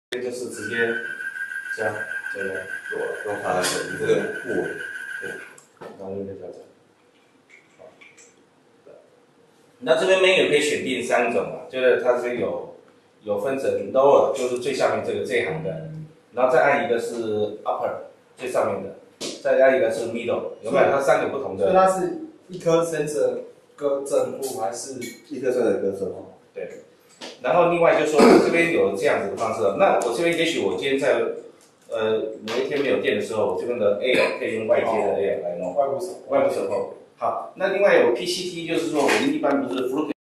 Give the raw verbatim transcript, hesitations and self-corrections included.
就是直接这样，这个用用它来整理这个部位， 对，然后就可以调整。那这边 menu 可以选定三种嘛，就是它这边有有分成 lower， 就是最下面这个这一行的，然后再按一个是 upper 最上面的，再按一个是 middle， 有没有？它三个不同的。 所以它是一颗 sensor 搁正负还是一颗 sensor 搁正负？ 对。然后另外就说这边有这样子的方式，那我这边也许我今天在呃某一天没有电的时候，我这边的 Air 可以用外接的 Air 来弄， 外部手外部手后。好，那另外有 P C T， 就是说我们一般不是 Fluke